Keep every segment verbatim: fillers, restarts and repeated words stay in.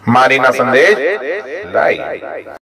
Marina Sandesh live.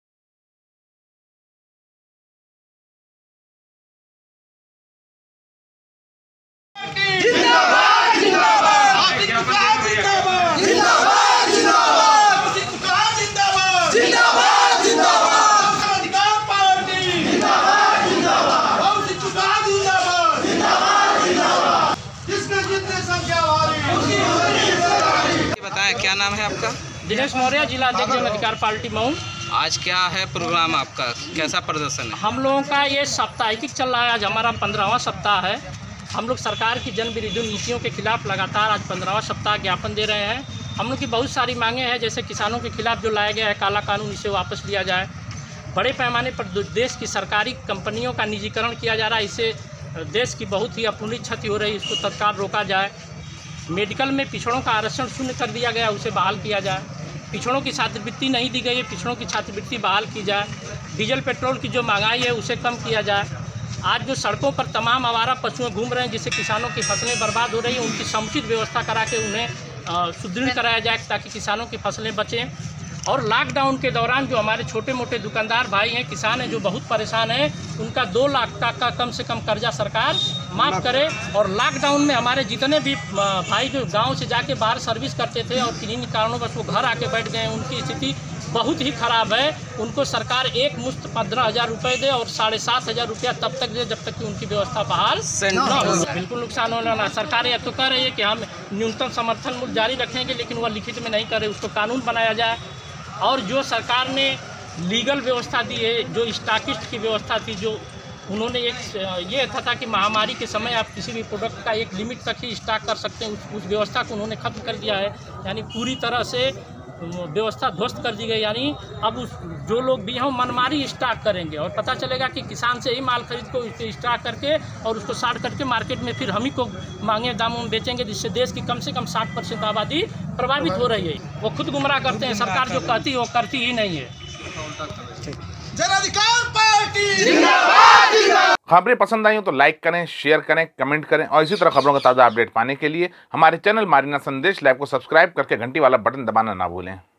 बताएं क्या नाम है आपका? दिनेश मौर्य, जिला अध्यक्ष जन अधिकार पार्टी मऊ। आज क्या है प्रोग्राम आपका, कैसा प्रदर्शन है? हम लोगों का ये साप्ताहिक चल रहा है। आज हमारा पंद्रहवां सप्ताह है। हम लोग सरकार की जन विरोधी नीतियों के खिलाफ लगातार आज पंद्रहवां सप्ताह ज्ञापन दे रहे हैं। हम लोग की बहुत सारी मांगे हैं, जैसे किसानों के खिलाफ जो लाया गया है काला कानून, इसे वापस लिया जाए। बड़े पैमाने पर देश की सरकारी कंपनियों का निजीकरण किया जा रहा है, इससे देश की बहुत ही अपूर्णीय क्षति हो रही है, इसको तत्काल रोका जाए। मेडिकल में पिछड़ों का आरक्षण शून्य कर दिया गया, उसे बहाल किया जाए। पिछड़ों की छात्रवृत्ति नहीं दी गई है, पिछड़ों की छात्रवृत्ति बहाल की जाए। डीजल पेट्रोल की जो महंगाई है उसे कम किया जाए। आज जो सड़कों पर तमाम आवारा पशुएं घूम रहे हैं, जिससे किसानों की फसलें बर्बाद हो रही हैं, उनकी समुचित व्यवस्था करा के उन्हें सुदृढ़ कराया जाए ताकि किसानों की फसलें बचें। और लॉकडाउन के दौरान जो हमारे छोटे मोटे दुकानदार भाई हैं, किसान हैं, जो बहुत परेशान हैं, उनका दो लाख तक का कम से कम कर्जा सरकार माफ़ करे। और लॉकडाउन में हमारे जितने भी भाई जो गांव से जाके बाहर सर्विस करते थे और किन्हीं कारणों वो घर आके बैठ गए, उनकी स्थिति बहुत ही ख़राब है। उनको सरकार एक मुश्त पंद्रह हज़ार रुपये दे और साढ़े सात हज़ार रुपया तब तक दे जब तक कि उनकी व्यवस्था बहाल न हो। बिल्कुल नुकसान होने वाला। सरकार यह तो कह रही है कि हम न्यूनतम समर्थन मूल्य जारी रखेंगे, लेकिन वह लिखित में नहीं कर रहे, उसको कानून बनाया जाए। और जो सरकार ने लीगल व्यवस्था दी है, जो स्टॉकिस्ट की व्यवस्था थी, जो उन्होंने एक ये था, था कि महामारी के समय आप किसी भी प्रोडक्ट का एक लिमिट तक ही स्टॉक कर सकते हैं, उस, उस व्यवस्था को उन्होंने खत्म कर दिया है। यानी पूरी तरह से व्यवस्था ध्वस्त कर दी गई। यानी अब उस जो लोग भी हों मनमारी स्टॉक करेंगे और पता चलेगा कि किसान से ही माल खरीद को स्टॉक करके और उसको साठ करके मार्केट में फिर हम ही को मांगे दामों में बेचेंगे, जिससे देश की कम से कम साठ परसेंट आबादी प्रभावित हो रही है। वो खुद गुमराह करते हैं, सरकार जो कहती है वो करती ही नहीं है। जन अधिकार पार्टी। खबरें पसंद आई हो तो लाइक करें, शेयर करें, कमेंट करें और इसी तरह खबरों का ताज़ा अपडेट पाने के लिए हमारे चैनल मारीना संदेश लाइव को सब्सक्राइब करके घंटी वाला बटन दबाना ना भूलें।